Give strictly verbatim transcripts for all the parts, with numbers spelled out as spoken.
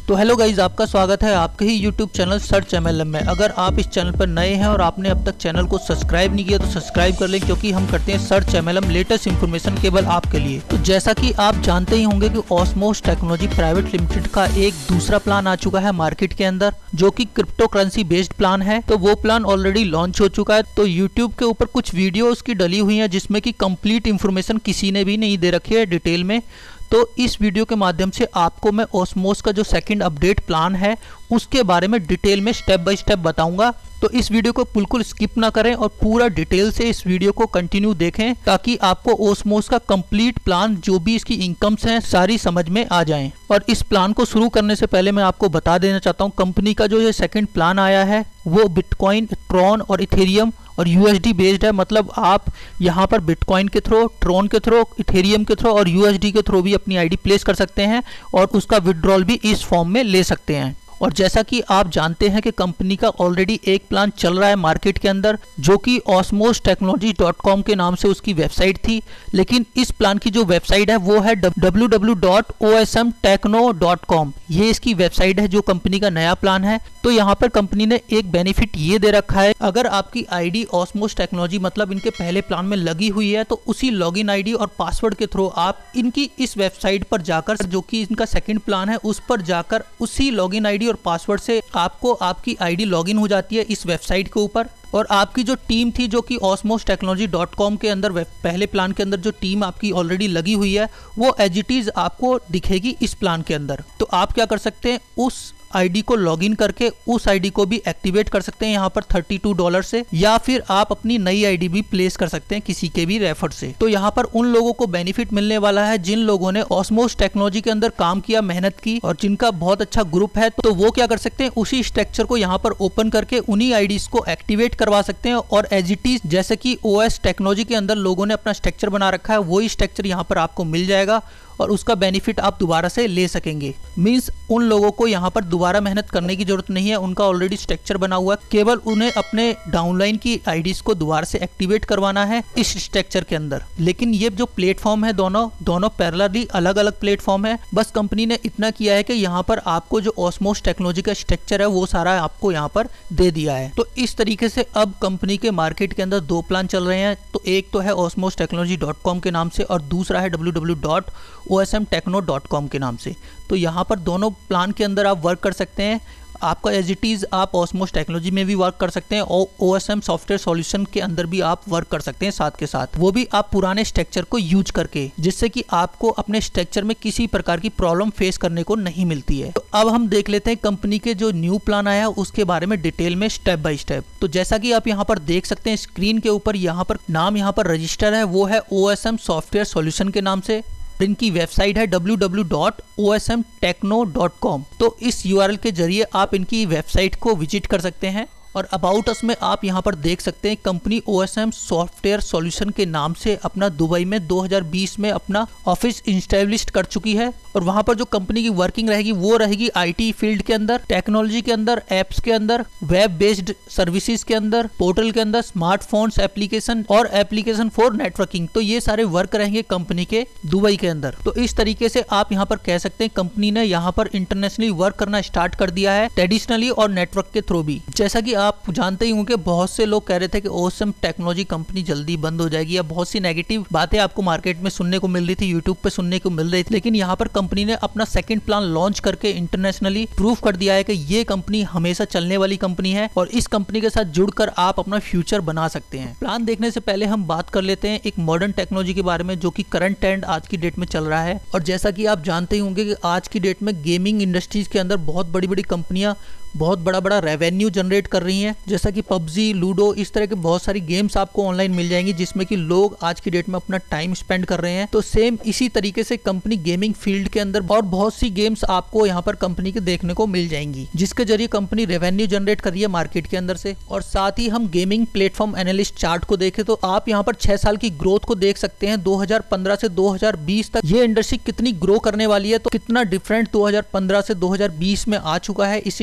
तो hello guys, आपका स्वागत है आपके ही YouTube channel search M L M में। अगर आप इस चैनल पर नए हैं और आपने अब तक चैनल को सब्सक्राइब नहीं किया तो सब्सक्राइब कर लें, क्योंकि हम करते हैं search M L M latest information केवल आपके लिए। तो जैसा कि आप जानते ही होंगे कि ऑस्मोस टेक्नोलॉजी प्राइवेट लिमिटेड का एक दूसरा प्लान आ चुका है मार्केट के अंदर, जो कि क्रिप्टो करेंसी बेस्ड प्लान है। तो वो प्लान ऑलरेडी लॉन्च हो चुका है। तो यूट्यूब के ऊपर कुछ वीडियो उसकी डली हुई है जिसमें कि कंप्लीट इन्फॉर्मेशन किसी ने भी नहीं दे रखी है डिटेल में। तो इस वीडियो के माध्यम से आपको मैं ऑस्मोस का जो सेकंड अपडेट प्लान है उसके बारे में डिटेल में स्टेप बाय स्टेप बताऊंगा। तो इस वीडियो को बिल्कुल स्किप ना करें और पूरा डिटेल से इस वीडियो को कंटिन्यू देखें, ताकि आपको ऑस्मोस का कंप्लीट प्लान, जो भी इसकी इनकम्स हैं, सारी समझ में आ जाएं। और इस प्लान को शुरू करने से पहले मैं आपको बता देना चाहता हूं, कंपनी का जो ये सेकंड प्लान आया है वो बिटकॉइन, ट्रॉन और इथेरियम और यूएसडी बेस्ड है। मतलब आप यहाँ पर बिटकॉइन के थ्रू, ट्रॉन के थ्रू, इथेरियम के थ्रू और यूएसडी के थ्रू भी अपनी आईडी प्लेस कर सकते हैं और उसका विड्रॉल भी इस फॉर्म में ले सकते हैं। और जैसा कि आप जानते हैं कि कंपनी का ऑलरेडी एक प्लान चल रहा है मार्केट के अंदर, जो कि ऑस्मोस टेक्नोलॉजी डॉट कॉम के नाम से उसकी वेबसाइट थी। लेकिन इस प्लान की जो वेबसाइट है वो है W W W dot O S M techno dot com. ये इसकी वेबसाइट है जो कंपनी का नया प्लान है। तो यहाँ पर कंपनी ने एक बेनिफिट ये दे रखा है, अगर आपकी आईडी ऑस्मोस टेक्नोलॉजी मतलब इनके पहले प्लान में लगी हुई है तो उसी लॉगिन आईडी और पासवर्ड के थ्रू आप इनकी इस वेबसाइट पर जाकर, जो कि इनका सेकंड प्लान है, उस पर जाकर उसी लॉगिन आईडी और पासवर्ड से आपको आपकी आईडी लॉगिन हो जाती है इस वेबसाइट के ऊपर। और आपकी जो टीम थी, जो कि ऑस्मोस टेक्नोलॉजी डॉट कॉम के अंदर पहले प्लान के अंदर जो टीम आपकी ऑलरेडी लगी हुई है, वो एज इट इज आपको दिखेगी इस प्लान के अंदर। तो आप क्या कर सकते हैं, उस आईडी को लॉगिन करके उस आईडी को भी एक्टिवेट कर सकते हैं यहाँ पर बत्तीस डॉलर से, या फिर आप अपनी नई आईडी भी प्लेस कर सकते हैं किसी के भी रेफर से। तो यहाँ पर उन लोगों को बेनिफिट मिलने वाला है जिन लोगों ने ऑस्मोस टेक्नोलॉजी के अंदर काम किया, मेहनत की और जिनका बहुत अच्छा ग्रुप है। तो वो क्या कर सकते हैं, उसी स्ट्रक्चर को यहाँ पर ओपन करके उन्हीं आईडीज को एक्टिवेट करवा सकते हैं और एज इट इज जैसे कि ओएस टेक्नोलॉजी के अंदर लोगों ने अपना स्ट्रक्चर बना रखा है, वही स्ट्रक्चर यहाँ पर आपको मिल जाएगा और उसका बेनिफिट आप दोबारा से ले सकेंगे। मींस उन लोगों को यहाँ पर दोबारा मेहनत करने की जरूरत नहीं है, उनका ऑलरेडी स्ट्रक्चर बना हुआ है, केवल उन्हें अपने डाउनलाइन की आईडीज को दोबारा से एक्टिवेट करवाना है इस स्ट्रक्चर के अंदर। लेकिन ये जो प्लेटफॉर्म है दोनों दोनों पैरेलली अलग अलग प्लेटफॉर्म है। बस कंपनी ने इतना किया है कि यहाँ पर आपको जो ऑस्मोस टेक्नोलॉजी का स्ट्रक्चर है वो सारा आपको यहाँ पर दे दिया है। तो इस तरीके से अब कंपनी के मार्केट के अंदर दो प्लान चल रहे हैं। तो एक तो है ऑस्मोस टेक्नोलॉजी डॉट कॉम के नाम से और दूसरा है W W W dot O S M techno dot com के नाम से। तो यहाँ पर दोनों प्लान के अंदर आप वर्क कर सकते हैं। आपका एज इट इज आप ऑस्मोस टेक्नोलॉजी में भी वर्क कर सकते हैं और O S M software solution के अंदर भी आप वर्क कर सकते हैं साथ के साथ, वो भी आप पुराने स्ट्रक्चर को यूज करके, जिससे कि आपको अपने स्ट्रक्चर में किसी प्रकार की प्रॉब्लम फेस करने को नहीं मिलती है। तो अब हम देख लेते हैं कंपनी के जो न्यू प्लान आया उसके बारे में डिटेल में स्टेप बाय स्टेप। तो जैसा कि आप यहाँ पर देख सकते हैं स्क्रीन के ऊपर, यहाँ पर नाम यहाँ पर रजिस्टर है वो है O S M software solution के नाम से। इनकी वेबसाइट है W W W dot O S M techno dot com. तो इस यू आर एल के जरिए आप इनकी वेबसाइट को विजिट कर सकते हैं। और अबाउट अस में आप यहाँ पर देख सकते हैं company O S M software solution के नाम से अपना दुबई में दो हज़ार बीस में अपना ऑफिस इंस्टैब्लिश कर चुकी है। और वहाँ पर जो कंपनी की वर्किंग रहेगी वो रहेगी आईटी फील्ड के अंदर, टेक्नोलॉजी के अंदर, एप्स के अंदर, वेब बेस्ड सर्विसेज के अंदर, पोर्टल के अंदर, स्मार्टफोन्स एप्लीकेशन और एप्लीकेशन फॉर नेटवर्किंग। तो ये सारे वर्क रहेंगे कंपनी के दुबई के अंदर। तो इस तरीके से आप यहाँ पर कह सकते हैं कंपनी ने यहाँ पर इंटरनेशनली वर्क करना स्टार्ट कर दिया है, ट्रेडिशनली और नेटवर्क के थ्रू भी। जैसा कि आप जानते ही होंगे बहुत से लोग कह रहे थे कि ऑसम टेक्नोलॉजी कंपनी जल्दी बंद हो जाएगी, या बहुत सी नेगेटिव बातें आपको मार्केट में सुनने को मिल रही थी, यूट्यूब पे सुनने को मिल रही थी। लेकिन यहाँ पर कंपनी ने अपना सेकंड प्लान लॉन्च करके इंटरनेशनली प्रूव कर दिया है कि ये कंपनी हमेशा चलने वाली कंपनी है और इस कंपनी के साथ जुड़कर आप अपना फ्यूचर बना सकते हैं। प्लान देखने से पहले हम बात कर लेते हैं एक मॉडर्न टेक्नोलॉजी के बारे में, जो कि करंट ट्रेंड आज की डेट में चल रहा है। और जैसा कि आप जानते ही होंगे कि आज की डेट में गेमिंग इंडस्ट्रीज के अंदर बहुत बड़ी बड़ी कंपनियां बहुत बड़ा बड़ा रेवेन्यू जनरेट कर रही हैं, जैसा कि पबजी, लूडो, इस तरह के बहुत सारी गेम्स आपको ऑनलाइन मिल जाएंगी जिसमें कि लोग आज की डेट में अपना टाइम स्पेंड कर रहे हैं। तो सेम इसी तरीके से कंपनी गेमिंग फील्ड के अंदर और बहुत सी गेम्स आपको यहाँ पर कंपनी के देखने को मिल जाएंगी, जिसके जरिए कंपनी रेवेन्यू जनरेट कर रही है मार्केट के अंदर से। और साथ ही हम गेमिंग प्लेटफॉर्म एनालिस्ट चार्ट को देखें तो आप यहाँ पर छह साल की ग्रोथ को देख सकते हैं। दो हज़ार पंद्रह से दो हज़ार बीस तक ये इंडस्ट्री कितनी ग्रो करने वाली है, तो कितना डिफरेंट दो हज़ार पंद्रह से दो हज़ार बीस में आ चुका है इस इंडस्ट्री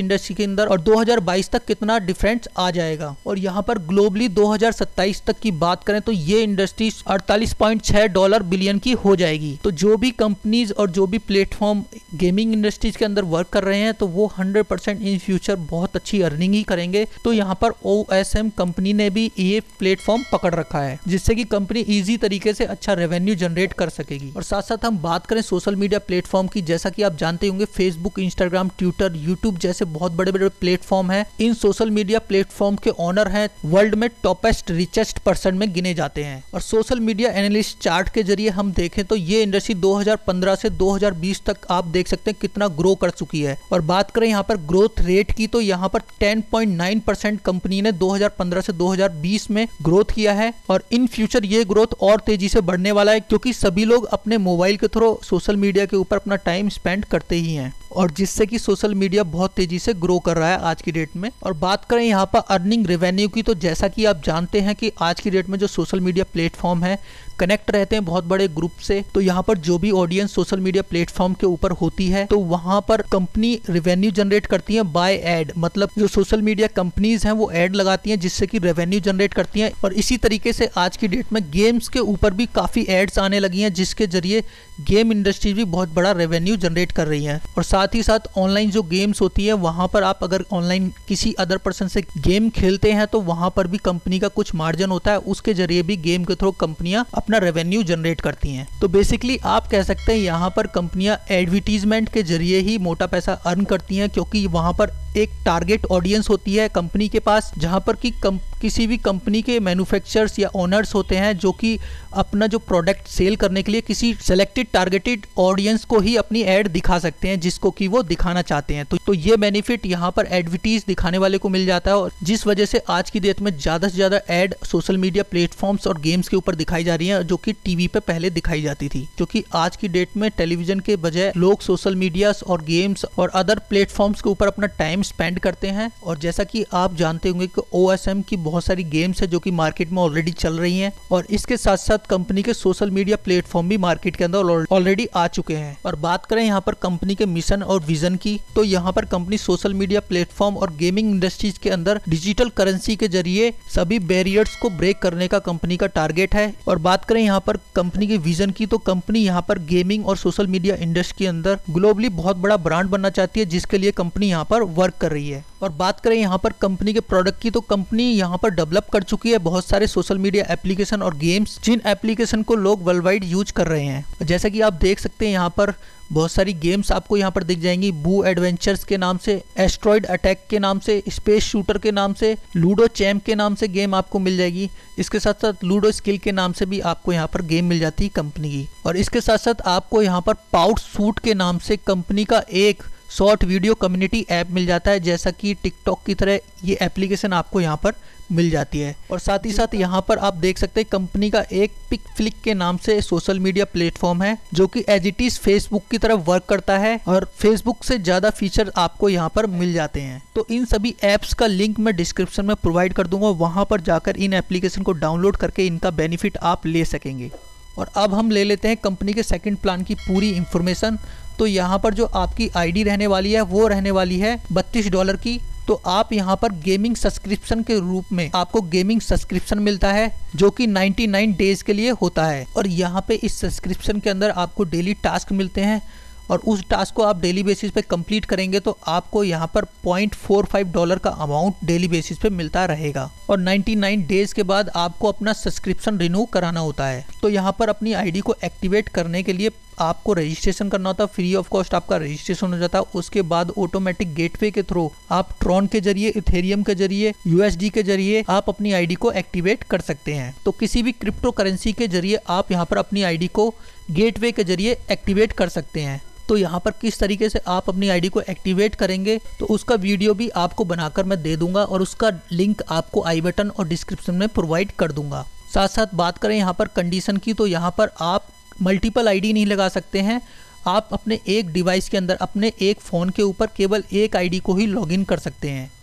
के अंदर और दो हज़ार बाईस तक कितना डिफरेंस आ जाएगा। और यहाँ पर ग्लोबली दो हज़ार सत्ताईस तक की बात करें तो ये इंडस्ट्री अड़तालीस पॉइंट छह डॉलर बिलियन की हो जाएगी। तो जो भी कंपनीज और जो भी प्लेटफॉर्म गेमिंग इंडस्ट्रीज के अंदर वर्क कर रहे हैं तो वो हंड्रेड परसेंट इन फ्यूचर बहुत अच्छी अर्निंग ही करेंगे। तो यहाँ पर ओ एस एम कंपनी ने भी ये प्लेटफॉर्म पकड़ रखा है जिससे कि कंपनी इजी तरीके से अच्छा रेवेन्यू जनरेट कर सकेगी। और साथ साथ हम बात करें सोशल मीडिया प्लेटफॉर्म की, जैसा कि आप जानते होंगे फेसबुक, इंस्टाग्राम, ट्विटर, यूट्यूब जैसे बहुत बड़े बड़े प्लेटफॉर्म हैं। इन सोशल मीडिया प्लेटफॉर्म के ओनर हैं वर्ल्ड में टॉपेस्ट रिचेस्ट पर्सन में गिने जाते हैं। और सोशल मीडिया एनालिस्ट चार्ट के जरिए हम देखें तो ये इंडस्ट्री दो हज़ार पंद्रह से दो हज़ार बीस तक आप देख सकते हैं कितना ग्रो कर चुकी है। और बात करें यहाँ पर ग्रोथ रेट की तो यहाँ पर ten point nine percent company ने दो हज़ार पंद्रह से दो हज़ार बीस में ग्रोथ किया है। और इन फ्यूचर ये ग्रोथ और तेजी से बढ़ने वाला है क्योंकि सभी लोग अपने मोबाइल के थ्रू सोशल मीडिया के ऊपर अपना टाइम स्पेंड करते ही हैं और जिससे कि सोशल मीडिया बहुत तेजी से ग्रो कर रहा है आज की डेट में। और बात करें यहाँ पर अर्निंग रेवेन्यू की तो जैसा कि आप जानते हैं कि आज की डेट में जो सोशल मीडिया प्लेटफॉर्म है कनेक्ट रहते हैं बहुत बड़े ग्रुप से। तो यहाँ पर जो भी ऑडियंस सोशल मीडिया प्लेटफॉर्म के ऊपर होती है तो वहाँ पर कंपनी रेवेन्यू जनरेट करती है बाय एड, मतलब जो सोशल मीडिया कंपनीज हैं वो एड लगाती हैं जिससे कि रेवेन्यू जनरेट करती हैं। और इसी तरीके से आज की डेट में गेम्स के ऊपर भी काफ़ी एड्स आने लगी हैं जिसके जरिए गेम इंडस्ट्री भी बहुत बड़ा रेवेन्यू जनरेट कर रही है। और साथ ही साथ ऑनलाइन जो गेम्स होती है वहाँ पर आप अगर ऑनलाइन किसी अदर पर्सन से गेम खेलते हैं तो वहाँ पर भी कंपनी का कुछ मार्जिन होता है, उसके जरिए भी गेम के थ्रू कंपनियां अपना रेवेन्यू जनरेट करती हैं। तो बेसिकली आप कह सकते हैं यहाँ पर कंपनियां एडवर्टीजमेंट के जरिए ही मोटा पैसा अर्न करती हैं क्योंकि वहाँ पर एक टारगेट ऑडियंस होती है कंपनी के पास जहाँ पर कि किसी भी कंपनी के मैन्युफैक्चरर्स या ओनर्स होते हैं जो कि अपना जो प्रोडक्ट सेल करने के लिए किसी सेलेक्टेड टारगेटेड ऑडियंस को ही अपनी एड दिखा सकते हैं जिसको कि वो दिखाना चाहते हैं। तो, तो ये बेनिफिट यहाँ पर एडवर्टीज दिखाने वाले को मिल जाता है और जिस वजह से आज की डेट में ज़्यादा से ज़्यादा एड सोशल मीडिया प्लेटफॉर्म्स और गेम्स के ऊपर दिखाई जा रही है जो कि टीवी पे पहले दिखाई जाती थी। क्योंकि आज की डेट में टेलीविजन के बजाय लोग सोशल मीडिया और गेम्स और अदर प्लेटफॉर्म्स के ऊपर अपना टाइम स्पेंड करते हैं। और जैसा कि आप जानते होंगे कि ओ एस एम की बहुत सारी गेम्स है जो कि मार्केट में ऑलरेडी चल रही हैं और इसके साथ साथ कंपनी के सोशल मीडिया प्लेटफॉर्म भी मार्केट के अंदर ऑलरेडी आ चुके हैं। और बात करें यहाँ पर कंपनी के मिशन और विजन की तो यहाँ पर कंपनी सोशल मीडिया प्लेटफॉर्म और गेमिंग इंडस्ट्रीज के अंदर डिजिटल करेंसी के जरिए सभी बैरियर्स को ब्रेक करने का कंपनी का टारगेट है। और बात करें यहाँ पर कंपनी के विजन की तो कंपनी यहाँ पर गेमिंग और सोशल मीडिया इंडस्ट्री के अंदर ग्लोबली बहुत बड़ा ब्रांड बनना चाहती है जिसके लिए कंपनी यहाँ पर वर्क कर रही है। और बात करें यहाँ पर कंपनी के प्रोडक्ट की तो कंपनी यहाँ पर डेवलप कर चुकी है बहुत सारे सोशल मीडिया एप्लीकेशन और गेम्स जिन एप्लीकेशन को लोग वर्ल्ड वाइड यूज कर रहे हैं। जैसा कि आप देख सकते हैं यहाँ पर बहुत सारी गेम्स आपको यहाँ पर दिख जाएंगी, बू एडवेंचर्स के नाम से, एस्ट्रॉइड अटैक के नाम से, स्पेस शूटर के नाम से, लूडो चैम्प के नाम से गेम आपको मिल जाएगी। इसके साथ साथ लूडो स्किल के नाम से भी आपको यहाँ पर गेम मिल जाती है कंपनी की। और इसके साथ साथ आपको यहाँ पर पाउट सूट के नाम से कंपनी का एक शॉर्ट वीडियो कम्युनिटी ऐप मिल जाता है जैसा कि टिकटॉक की तरह ये एप्लीकेशन आपको यहाँ पर मिल जाती है। और साथ ही साथ यहाँ पर आप देख सकते हैं कंपनी का एक पिक फ्लिक के नाम से सोशल मीडिया प्लेटफॉर्म है जो कि एज इट इज फेसबुक की तरह वर्क करता है और फेसबुक से ज़्यादा फीचर आपको यहाँ पर मिल जाते हैं। तो इन सभी ऐप्स का लिंक मैं डिस्क्रिप्शन में प्रोवाइड कर दूंगा, वहाँ पर जाकर इन एप्लीकेशन को डाउनलोड करके इनका बेनिफिट आप ले सकेंगे। और अब हम ले लेते हैं कंपनी के सेकंड प्लान की पूरी इंफॉर्मेशन। तो यहाँ पर जो आपकी आईडी रहने वाली है वो रहने वाली है बत्तीस डॉलर की। तो आप यहाँ पर गेमिंग सब्सक्रिप्शन के रूप में आपको गेमिंग सब्सक्रिप्शन मिलता है जो कि निन्यानवे डेज के लिए होता है। और यहाँ पे इस सब्सक्रिप्शन के अंदर आपको डेली टास्क मिलते हैं और उस टास्क को आप डेली बेसिस पे कंप्लीट करेंगे तो आपको यहाँ पर पॉइंट फोर फाइव डॉलर का अमाउंट डेली बेसिस पे मिलता रहेगा। और निन्यानवे डेज के बाद आपको अपना सब्सक्रिप्शन रिन्यू कराना होता है। तो यहाँ पर अपनी आईडी को एक्टिवेट करने के लिए आपको रजिस्ट्रेशन करना होता है, फ्री ऑफ कॉस्ट आपका रजिस्ट्रेशन हो जाता है। उसके बाद ऑटोमेटिक गेटवे के थ्रू आप ट्रॉन के जरिए, इथेरियम के जरिए, यूएसडी के जरिए आप अपनी आईडी को एक्टिवेट कर सकते हैं। तो किसी भी क्रिप्टो करेंसी के जरिए आप यहाँ पर अपनी आईडी को गेटवे के जरिए एक्टिवेट कर सकते हैं। तो यहाँ पर किस तरीके से आप अपनी आईडी को एक्टिवेट करेंगे तो उसका वीडियो भी आपको बनाकर मैं दे दूंगा और उसका लिंक आपको आई बटन और डिस्क्रिप्शन में प्रोवाइड कर दूंगा। साथ साथ बात करें यहाँ पर कंडीशन की तो यहाँ पर आप मल्टीपल आईडी नहीं लगा सकते हैं। आप अपने एक डिवाइस के अंदर अपने एक फ़ोन के ऊपर केवल एक आईडी को ही लॉगिन कर सकते हैं।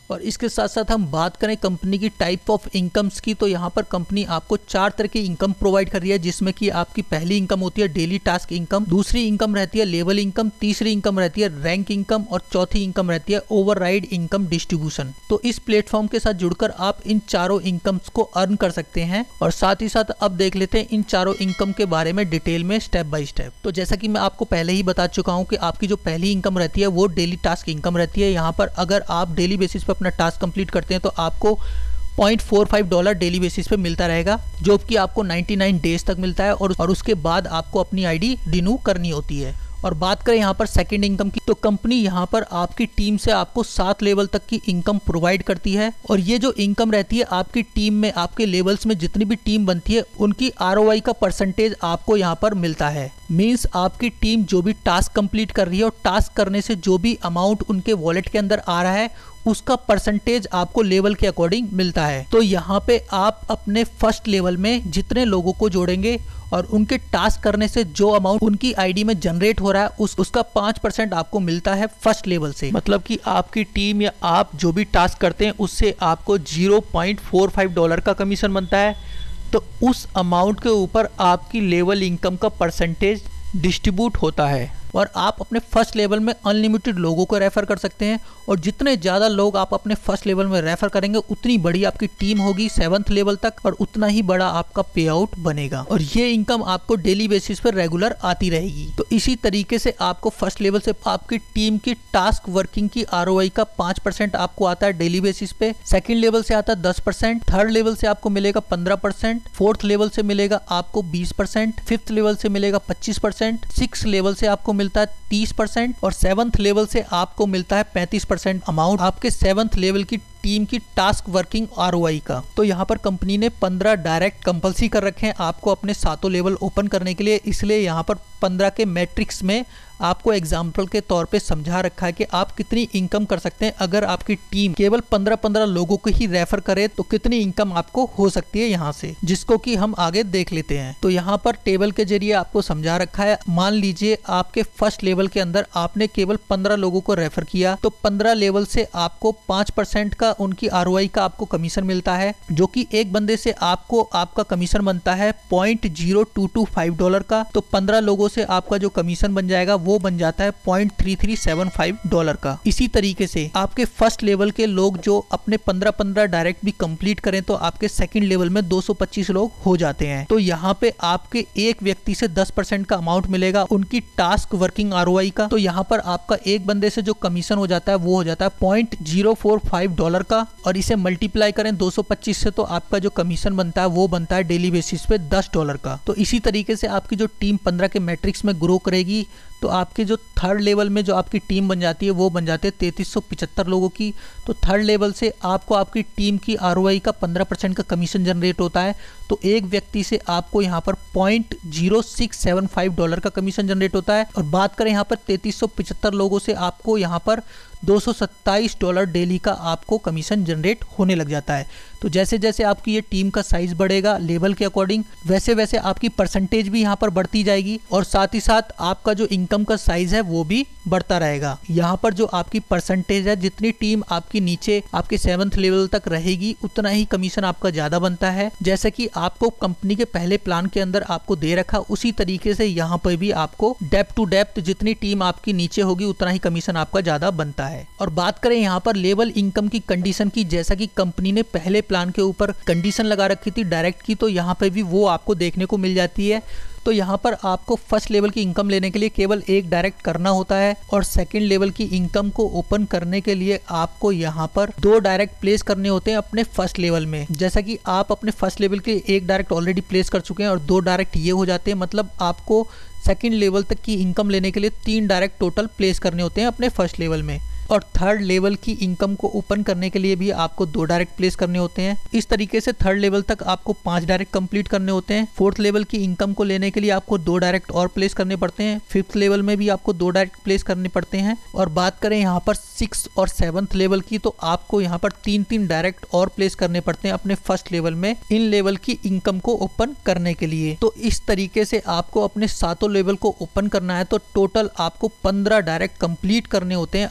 और इसके साथ साथ हम बात करें कंपनी की टाइप ऑफ इनकम्स की, तो यहाँ पर कंपनी आपको चार तरह की इनकम प्रोवाइड कर रही है, जिसमें कि आपकी पहली इनकम होती है डेली टास्क इनकम, दूसरी इनकम रहती है लेवल इनकम, तीसरी इनकम रहती है रैंक इनकम और चौथी इनकम रहती है ओवरराइड इनकम डिस्ट्रीब्यूशन। तो इस प्लेटफॉर्म के साथ जुड़कर आप इन चारों इनकम्स को अर्न कर सकते हैं। और साथ ही साथ अब देख लेते हैं इन चारों इनकम के बारे में डिटेल में स्टेप बाय स्टेप। तो जैसा कि मैं आपको पहले ही बता चुका हूं कि आपकी जो पहली इनकम रहती है वो डेली टास्क इनकम रहती है। यहाँ पर अगर आप डेली बेसिस पे अपना टास्क कंप्लीट करते हैं तो आपको point four five dollar daily basis पे मिलता रहेगा, जो कि आपको निन्यानवे डेज तक मिलता है और, और उसके बाद आपको अपनी आईडी रिन्यू करनी होती है। और बात करें यहाँ पर सेकंड इनकम की, तो कंपनी यहाँ पर आपकी टीम से आपको सात लेवल तक की इनकम प्रोवाइड करती है। और ये जो इनकम रहती है आपकी टीम में, आपके लेवल्स में जितनी भी टीम बनती है उनकी आरओआई का परसेंटेज आपको यहाँ पर मिलता है। मीन्स आपकी टीम जो भी टास्क कंप्लीट कर रही है और टास्क करने से जो भी अमाउंट उनके वॉलेट के अंदर आ रहा है उसका परसेंटेज आपको लेवल के अकॉर्डिंग मिलता है। तो यहाँ पे आप अपने फर्स्ट लेवल में जितने लोगों को जोड़ेंगे और उनके टास्क करने से जो अमाउंट उनकी आईडी में जनरेट हो रहा है उस उसका पाँच परसेंट आपको मिलता है फर्स्ट लेवल से। मतलब कि आपकी टीम या आप जो भी टास्क करते हैं उससे आपको zero point four five dollar का कमीशन बनता है। तो उस अमाउंट के ऊपर आपकी लेवल इनकम का परसेंटेज डिस्ट्रीब्यूट होता है। और आप अपने फर्स्ट लेवल में अनलिमिटेड लोगों को रेफर कर सकते हैं और जितने ज़्यादा लोग आप अपने फर्स्ट लेवल में रेफर करेंगे उतनी बड़ी आपकी टीम होगी सेवंथ लेवल तक और उतना ही बड़ा आपका पे आउट बनेगा। और ये इनकम आपको डेली बेसिस पर रेगुलर आती रहेगी। तो इसी तरीके से आपको फर्स्ट लेवल से आपकी टीम की टास्क वर्किंग की आरओआई का पाँच परसेंट आपको आता है डेली बेसिस पे, सेकेंड लेवल से आता है दस परसेंट, थर्ड लेवल से आपको मिलेगा पंद्रह परसेंट, फोर्थ लेवल से मिलेगा आपको बीस परसेंट, फिफ्थ लेवल से मिलेगा पच्चीस परसेंट, सिक्स लेवल से आपको मिलता है तीस परसेंट और सेवंथ लेवल से आपको मिलता है पैंतीस परसेंट अमाउंट आपके सेवंथ लेवल की टीम की टास्क वर्किंग आरओआई का। तो यहाँ पर कंपनी ने पंद्रह डायरेक्ट कंपल्सरी कर रखे हैं आपको अपने सातों लेवल ओपन करने के लिए, इसलिए यहाँ पर पंद्रह के मैट्रिक्स में आपको एग्जाम्पल के तौर पे समझा रखा है कि आप कितनी इनकम कर सकते हैं। अगर आपकी टीम केवल पंद्रह पंद्रह लोगों को ही रेफर करे तो कितनी इनकम आपको हो सकती है यहाँ से, जिसको कि हम आगे देख लेते हैं। तो यहाँ पर टेबल के जरिए आपको समझा रखा है। मान लीजिए आपके फर्स्ट लेवल के अंदर आपने केवल पंद्रह लोगों को रेफर किया तो पंद्रह लेवल से आपको पाँच परसेंट का उनकी आरओआई का आपको कमीशन मिलता है, जो कि एक बंदे से आपको आपका कमीशन बनता है point zero two two five dollar का। तो पंद्रह लोगों से आपका जो कमीशन बन जाएगा वो बन जाता है point three three seven five dollar का। इसी तरीके से आपके फर्स्ट लेवल के लोग जो अपने पंद्रह पंद्रह डायरेक्ट भी कंप्लीट करें तो आपके सेकंड लेवल में दो सौ पच्चीस लोग हो जाते हैं। तो यहाँ पे आपके एक व्यक्ति से दस परसेंट का अमाउंट मिलेगा उनकी टास्क वर्किंग आरओआई का। तो यहाँ पर आपका एक बंदे से जो कमीशन हो जाता है वो हो जाता है point zero four five dollar का और इसे मल्टीप्लाई करें दो सौ पच्चीस से तो आपका जो कमीशन बनता है वो बनता है डेली बेसिस पे दस डॉलर का। तो इसी तरीके से आपकी जो टीम पंद्रह के मैट्रिक्स में ग्रो करेगी तो आपके जो थर्ड लेवल में जो आपकी टीम बन जाती है वो बन जाती है तैंतीस सौ पिचहत्तर लोगों की। तो थर्ड लेवल से आपको आपकी टीम की आरओआई का पंद्रह परसेंट का कमीशन जनरेट होता है। तो एक व्यक्ति से आपको यहाँ पर point zero six seven five dollar का कमीशन जनरेट होता है। और बात करें यहाँ पर तैंतीस सौ पिचहत्तर लोगों से आपको यहाँ पर दो सौ सत्ताईस डॉलर डेली का आपको कमीशन जनरेट होने लग जाता है। तो जैसे जैसे आपकी ये टीम का साइज बढ़ेगा लेवल के अकॉर्डिंग वैसे वैसे आपकी परसेंटेज भी यहाँ पर बढ़ती जाएगी और साथ ही साथ आपका जो इनकम का साइज है वो भी बढ़ता रहेगा। यहाँ पर जो आपकी परसेंटेज है, जितनी टीम आपकी नीचे आपके सेवंथ लेवल तक रहेगी उतना ही कमीशन आपका ज्यादा बनता है। जैसे कि आपको कंपनी के पहले प्लान के अंदर आपको दे रखा उसी तरीके से यहाँ पर भी आपको डेप्थ टू डेप्थ जितनी टीम आपकी नीचे होगी उतना ही कमीशन आपका ज्यादा बनता है। और बात करें यहाँ पर लेवल इनकम की कंडीशन की, जैसा कि कंपनी ने पहले प्लान के ऊपर कंडीशन लगा रखी थी डायरेक्ट की, तो यहाँ पे भी वो आपको देखने को मिल जाती है। तो यहाँ पर आपको फर्स्ट लेवल की इनकम लेने के लिए केवल एक डायरेक्ट करना होता है और सेकंड लेवल की इनकम को ओपन करने के लिए आपको यहाँ पर दो डायरेक्ट प्लेस करने होते हैं अपने फर्स्ट लेवल में। जैसा कि आप अपने फर्स्ट लेवल के एक डायरेक्ट ऑलरेडी प्लेस कर चुके हैं और दो डायरेक्ट ये हो जाते हैं, मतलब आपको सेकंड लेवल तक की इनकम लेने के लिए तीन डायरेक्ट टोटल प्लेस करने होते हैं अपने फर्स्ट लेवल में। और थर्ड लेवल की इनकम को ओपन करने के लिए भी आपको दो डायरेक्ट प्लेस करने होते हैं। इस तरीके से थर्ड लेवल तक आपको पांच डायरेक्ट कंप्लीट करने होते हैं। फोर्थ लेवल की इनकम को लेने के लिए आपको दो डायरेक्ट और प्लेस करने पड़ते हैं। फिफ्थ लेवल में भी आपको दो डायरेक्ट प्लेस करने पड़ते हैं। और बात करें यहाँ पर सिक्स और सेवंथ लेवल की, तो आपको यहाँ पर तीन तीन डायरेक्ट और प्लेस करने पड़ते हैं अपने फर्स्ट लेवल में इन लेवल की इनकम को ओपन करने के लिए। तो इस तरीके से आपको अपने सातों लेवल को ओपन करना है तो टोटल आपको पंद्रह डायरेक्ट कंप्लीट करने होते हैं अपने फर्स्ट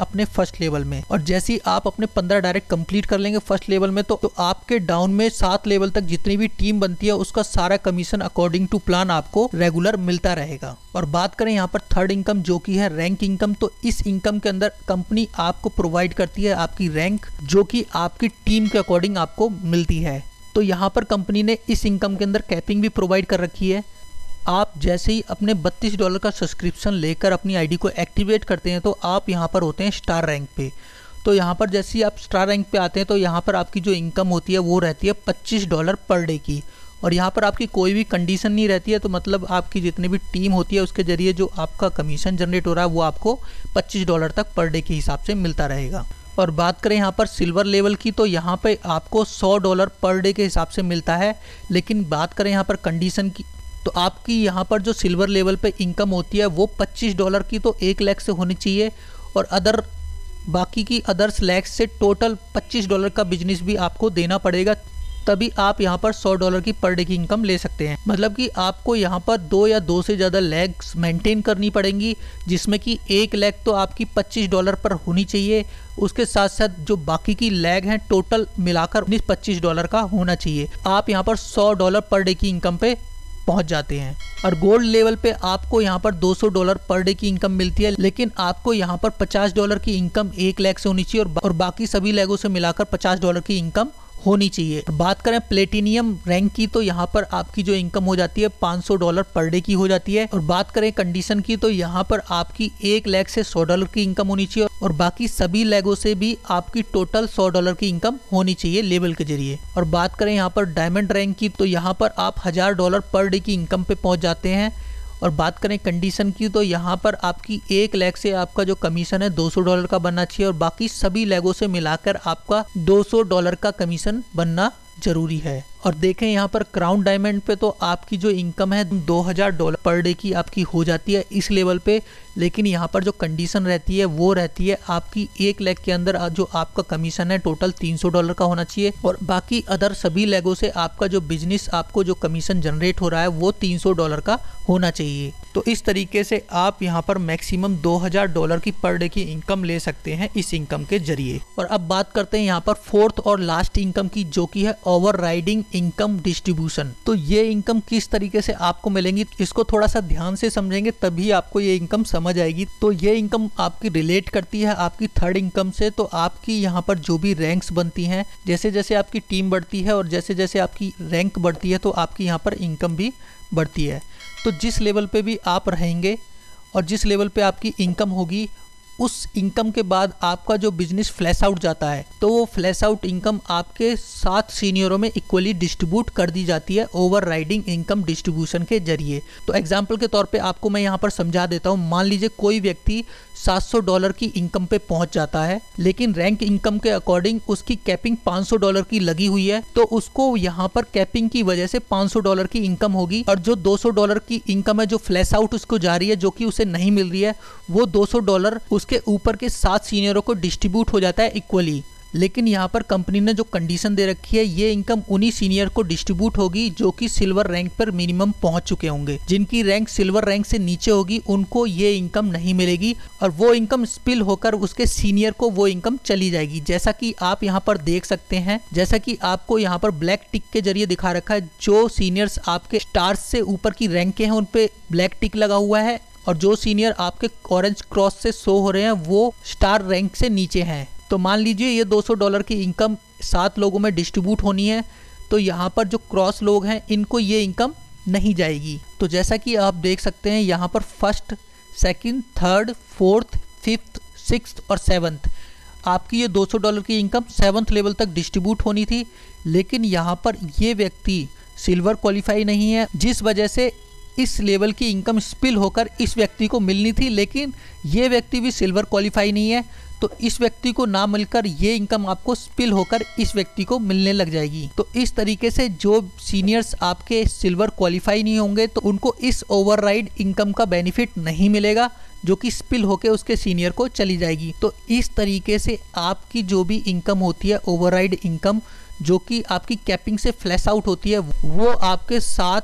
फर्स्ट लेवल में। और जैसे ही आप अपने पंद्रह डायरेक्ट कंप्लीट कर लेंगे फर्स्ट लेवल में तो, तो आपके डाउन में सात लेवल तक जितनी भी टीम बनती है उसका सारा कमीशन अकॉर्डिंग टू प्लान आपको रेगुलर मिलता रहेगा। और बात करें यहाँ पर थर्ड इनकम जो कि है रैंक इनकम, तो इस इनकम के अंदर कंपनी आपको प्रोवाइड करती है आपकी रैंक जो कि आपकी टीम के अकॉर्डिंग आपको मिलती है। तो यहाँ पर कंपनी ने इस इनकम के अंदर कैपिंग भी प्रोवाइड कर रखी है। आप जैसे ही अपने बत्तीस डॉलर का सब्सक्रिप्शन लेकर अपनी आईडी को एक्टिवेट करते हैं तो आप यहाँ पर होते हैं स्टार रैंक पे। तो यहाँ पर जैसे ही आप स्टार रैंक पे आते हैं तो यहाँ पर आपकी जो इनकम होती है वो रहती है पच्चीस डॉलर पर डे की। और यहाँ पर आपकी कोई भी कंडीशन नहीं रहती है, तो मतलब आपकी जितनी भी टीम होती है उसके जरिए जो आपका कमीशन जनरेट हो रहा है वो आपको पच्चीस डॉलर तक पर डे के हिसाब से मिलता रहेगा। और बात करें यहाँ पर सिल्वर लेवल की तो यहाँ पे आपको सौ डॉलर पर डे के हिसाब से मिलता है। लेकिन बात करें यहाँ पर कंडीशन की तो आपकी यहाँ पर जो सिल्वर लेवल पे इनकम होती है वो पच्चीस डॉलर की तो एक लाख से होनी चाहिए, और अदर बाकी की अदर्स लैक्स से टोटल पच्चीस डॉलर का बिजनेस भी आपको देना पड़ेगा, तभी आप यहाँ पर सौ डॉलर की पर डे की इनकम ले सकते हैं। मतलब कि आपको यहाँ पर दो या दो से ज़्यादा लैग्स मेंटेन करनी पड़ेंगी, जिसमें कि एक लैग तो आपकी पच्चीस डॉलर पर होनी चाहिए, उसके साथ साथ जो बाकी की लैग हैं टोटल मिलाकर उन्नीस पच्चीस डॉलर का होना चाहिए। आप यहाँ पर सौ डॉलर पर डे की इनकम पे पहुंच जाते हैं। और गोल्ड लेवल पे आपको यहाँ पर दो सौ डॉलर पर डे की इनकम मिलती है, लेकिन आपको यहाँ पर पचास डॉलर की इनकम एक लाख से होनी चाहिए और, और बाकी सभी लैगों से मिलाकर पचास डॉलर की इनकम होनी चाहिए। बात करें प्लेटिनियम रैंक की तो यहाँ पर आपकी जो इनकम हो जाती है पाँच सौ डॉलर पर डे की हो जाती है। और बात करें कंडीशन की तो यहाँ पर आपकी एक लाख से सौ डॉलर की इनकम होनी चाहिए और बाकी सभी लैगों से भी आपकी टोटल सौ डॉलर की इनकम होनी चाहिए लेवल के जरिए। और बात करें यहाँ पर डायमंड रैंक की तो यहाँ पर आप हजार डॉलर पर डे की इनकम पे पहुंच जाते हैं। और बात करें कंडीशन की तो यहाँ पर आपकी एक लाख से आपका जो कमीशन है दो सौ डॉलर का बनना चाहिए और बाकी सभी लैगों से मिलाकर आपका दो सौ डॉलर का कमीशन बनना जरूरी है। और देखें यहाँ पर क्राउन डायमंड पे तो आपकी जो इनकम है दो हज़ार डॉलर पर डे की आपकी हो जाती है इस लेवल पे, लेकिन यहाँ पर जो कंडीशन रहती है वो रहती है आपकी एक लाख के अंदर जो आपका कमीशन है टोटल तीन सौ डॉलर का होना चाहिए और बाकी अदर सभी लेगों से आपका जो बिजनेस आपको जो कमीशन जनरेट हो रहा है वो तीन सौ डॉलर का होना चाहिए। तो इस तरीके से आप यहाँ पर मैक्सिमम दो हज़ार डॉलर की पर डे की इनकम ले सकते हैं इस इनकम के जरिए। और अब बात करते हैं यहाँ पर फोर्थ और लास्ट इनकम की, जो की है ओवरराइडिंग इनकम डिस्ट्रीब्यूशन। तो ये इनकम किस तरीके से आपको मिलेंगी इसको थोड़ा सा ध्यान से समझेंगे तभी आपको ये इनकम समझ आएगी। तो ये इनकम आपकी रिलेट करती है आपकी थर्ड इनकम से। तो आपकी यहाँ पर जो भी रैंक्स बनती हैं, जैसे जैसे आपकी टीम बढ़ती है और जैसे जैसे आपकी रैंक बढ़ती है तो आपकी यहाँ पर इनकम भी बढ़ती है। तो जिस लेवल पे भी आप रहेंगे और जिस लेवल पे आपकी इनकम होगी उस इनकम के बाद आपका जो बिजनेस फ्लैश आउट जाता है तो वो फ्लैश आउट इनकम आपके सात सीनियरों में इक्वली डिस्ट्रीब्यूट कर दी जाती है ओवरराइडिंग इनकम डिस्ट्रीब्यूशन के जरिए। तो एग्जांपल के तौर पे आपको मैं यहाँ पर समझा देता हूँ। मान लीजिए कोई व्यक्ति सात सौ डॉलर की इनकम पे पहुंच जाता है, लेकिन रैंक इनकम के अकॉर्डिंग उसकी कैपिंग पाँच सौ डॉलर की लगी हुई है, तो उसको यहाँ पर कैपिंग की वजह से पाँच सौ डॉलर की इनकम होगी और जो दो सौ डॉलर की इनकम है जो फ्लैश आउट उसको जा रही है जो कि उसे नहीं मिल रही है, वो दो सौ डॉलर उसके ऊपर के सात सीनियरों को डिस्ट्रीब्यूट हो जाता है इक्वली। लेकिन यहाँ पर कंपनी ने जो कंडीशन दे रखी है ये इनकम उन्हीं सीनियर को डिस्ट्रीब्यूट होगी जो कि सिल्वर रैंक पर मिनिमम पहुंच चुके होंगे। जिनकी रैंक सिल्वर रैंक से नीचे होगी उनको ये इनकम नहीं मिलेगी और वो इनकम स्पिल होकर उसके सीनियर को वो इनकम चली जाएगी। जैसा कि आप यहाँ पर देख सकते हैं, जैसा कि आपको यहाँ पर ब्लैक टिक के जरिए दिखा रखा है, जो सीनियर्स आपके स्टार्स से ऊपर की रैंक के हैं उन पे ब्लैक टिक लगा हुआ है और जो सीनियर आपके ऑरेंज क्रॉस से शो हो रहे हैं वो स्टार रैंक से नीचे हैं। तो मान लीजिए ये दो सौ डॉलर की इनकम सात लोगों में डिस्ट्रीब्यूट होनी है, तो यहाँ पर जो क्रॉस लोग हैं इनको ये इनकम नहीं जाएगी। तो जैसा कि आप देख सकते हैं यहाँ पर first, second, third, fourth, fifth, sixth और सेवन्थ आपकी ये दो सौ डॉलर की इनकम सेवन्थ लेवल तक डिस्ट्रीब्यूट होनी थी, लेकिन यहाँ पर ये व्यक्ति सिल्वर क्वालिफाई नहीं है, जिस वजह से इस लेवल की इनकम स्पिल होकर इस व्यक्ति को मिलनी थी, लेकिन ये व्यक्ति भी सिल्वर क्वालिफाई नहीं है, तो इस व्यक्ति को ना मिलकर ये इनकम आपको स्पिल होकर इस व्यक्ति को मिलने लग जाएगी। तो इस तरीके से जो सीनियर्स आपके सिल्वर क्वालिफाई नहीं होंगे तो उनको इस ओवरराइड इनकम का बेनिफिट नहीं मिलेगा जो कि स्पिल होकर उसके सीनियर को चली जाएगी। तो इस तरीके से आपकी जो भी इनकम होती है ओवरराइड इनकम जो कि आपकी कैपिंग से फ्लैश आउट होती है वो आपके साथ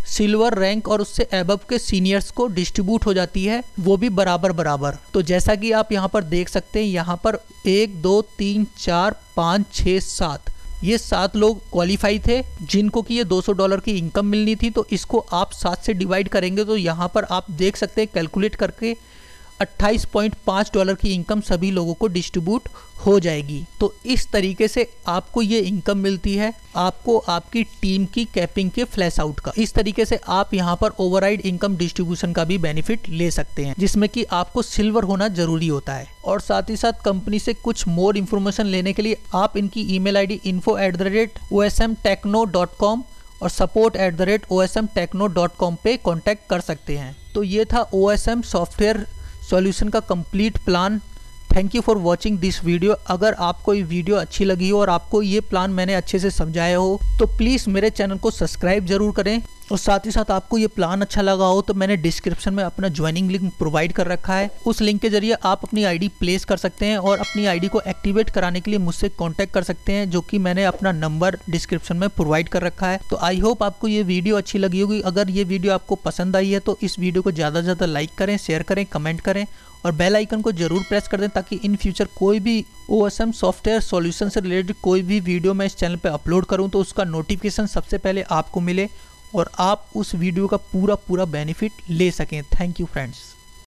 सिल्वर रैंक और उससे एबव के सीनियर्स को डिस्ट्रीब्यूट हो जाती है, वो भी बराबर बराबर। तो जैसा कि आप यहाँ पर देख सकते हैं, यहाँ पर एक दो तीन चार पाँच छः सात, ये सात लोग क्वालिफाई थे जिनको कि ये दो सौ डॉलर की इनकम मिलनी थी। तो इसको आप सात से डिवाइड करेंगे तो यहाँ पर आप देख सकते हैं कैलकुलेट करके अट्ठाईस पॉइंट पाँच डॉलर की इनकम सभी लोगों को डिस्ट्रीब्यूट हो जाएगी। तो इस तरीके से आपको ये इनकम मिलती है आपको आपकी टीम की कैपिंग के फ्लैश आउट का। इस तरीके से आप यहाँ पर ओवरराइड इनकम डिस्ट्रीब्यूशन का भी बेनिफिट ले सकते हैं, जिसमें कि आपको सिल्वर होना जरूरी होता है। और साथ ही साथ कंपनी से कुछ मोर इन्फॉर्मेशन लेने के लिए आप इनकी email ID info at the rate O S M techno dot com और support at the rate O S M techno dot com पे कॉन्टैक्ट कर सकते हैं। तो ये था O S M software solution का complete plan. Thank you for watching this video. अगर आपको ये वीडियो अच्छी लगी हो और आपको ये प्लान मैंने अच्छे से समझाया हो तो प्लीज़ मेरे चैनल को सब्सक्राइब जरूर करें। और साथ ही साथ आपको ये प्लान अच्छा लगा हो तो मैंने डिस्क्रिप्शन में अपना ज्वाइनिंग लिंक प्रोवाइड कर रखा है। उस लिंक के जरिए आप अपनी आईडी प्लेस कर सकते हैं और अपनी आईडी को एक्टिवेट कराने के लिए मुझसे कांटेक्ट कर सकते हैं, जो कि मैंने अपना नंबर डिस्क्रिप्शन में प्रोवाइड कर रखा है। तो आई होप आपको ये वीडियो अच्छी लगी होगी। अगर ये वीडियो आपको पसंद आई है तो इस वीडियो को ज़्यादा से ज़्यादा लाइक करें, शेयर करें, कमेंट करें और बेल आइकन को जरूर प्रेस कर दें, ताकि इन फ्यूचर कोई भी O S M software solution से रिलेटेड कोई भी वीडियो मैं इस चैनल पे अपलोड करूं तो उसका नोटिफिकेशन सबसे पहले आपको मिले और आप उस वीडियो का पूरा पूरा बेनिफिट ले सकें। Thank you friends.